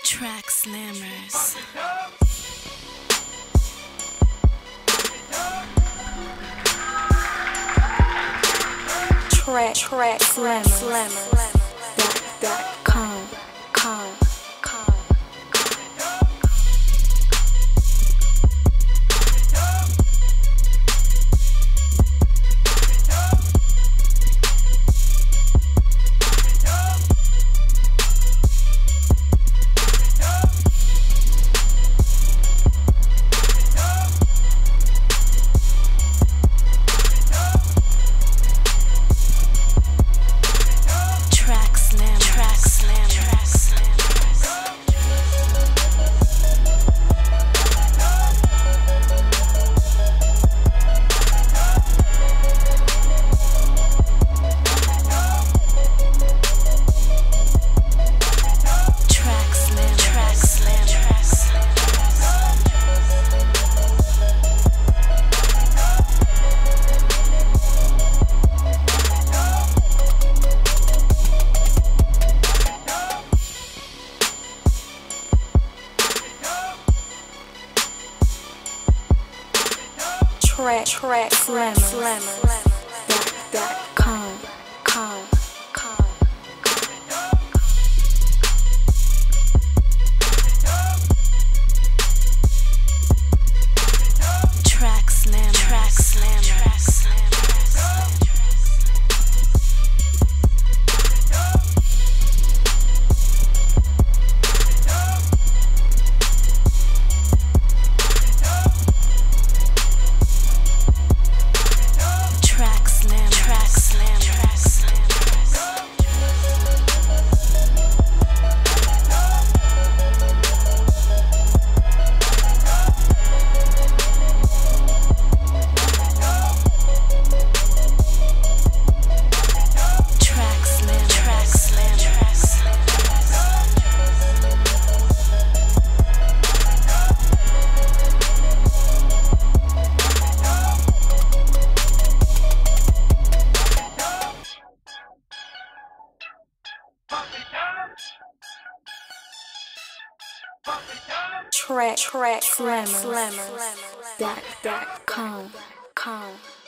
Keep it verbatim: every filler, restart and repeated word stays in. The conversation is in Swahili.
Track slammers. Track track slammers. slammers. Dot dot com com com. Track track slammers. slammers. Dot dot com com com. Track slam. Track slam. Track slam. Track track slammers. slammers. Dot dot com com.